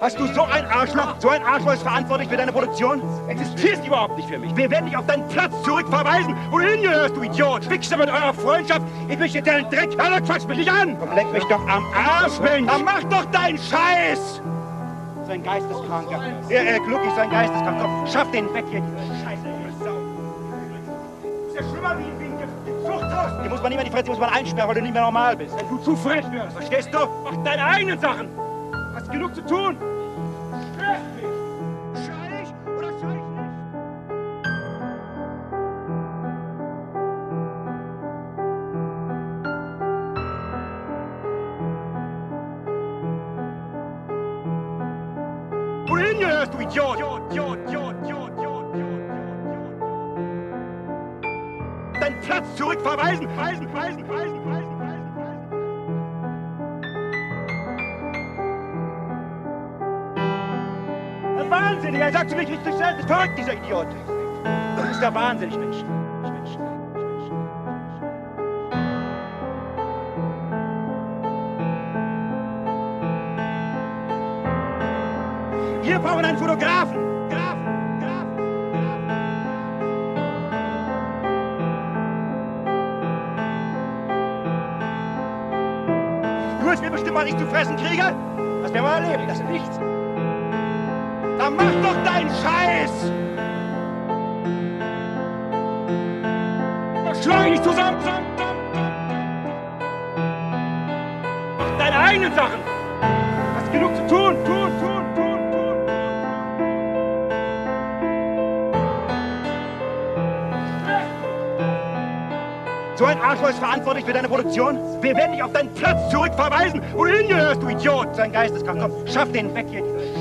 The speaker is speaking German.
Hast du so ein Arschloch? So ein Arschloch ist verantwortlich für deine Produktion? Existierst überhaupt nicht für mich. Wir werden dich auf deinen Platz zurückverweisen. Wohin gehörst du, Idiot? Wichser mit eurer Freundschaft. Ich möchte deinen Dreck. Alter, quatsch mich nicht an. Komm, leck mich doch am Arsch, Mensch. Dann mach doch deinen Scheiß. So ein Geisteskranker. Glucki, so ein Geisteskranker. Komm, schaff den weg hier. Scheiße, du Sau. Ist ja schlimmer wie ein Zuchthaus. Die muss man nicht mehr in die Fresse, die muss man einsperren, weil du nicht mehr normal bist. Wenn du zu frech wirst, verstehst du? Mach deine eigenen Sachen. Hast genug zu tun. Störst mich. Schrei ich oder schrei ich nicht? Wohin gehörst du, Idiot? Deinen Platz zurückverweisen. Wahnsinnig, er sagt zu mir, ich krieg das ist verrückt, dieser Idiot. Das ist der wahnsinnig, Mensch. Wir brauchen einen Fotografen. Du willst mir bestimmt, was ich zu fressen kriege? Das werden wir erleben, das ist nichts. Dann mach doch deinen Scheiß! Schlag dich zusammen! Mach deine eigenen Sachen! Hast genug zu tun! So ein Arschloch ist verantwortlich für deine Produktion? Wir werden dich auf deinen Platz zurückverweisen! Wohin gehörst du, Idiot? So ein Geisteskrank. Komm, schaff den weg hier!